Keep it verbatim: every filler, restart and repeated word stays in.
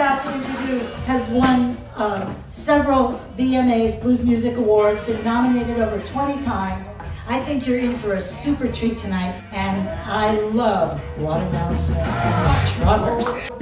about to introduce has won uh, several B M As, Blues Music Awards, been nominated over twenty times. I think you're in for a super treat tonight, and I love Watermelon Slim and Truckers.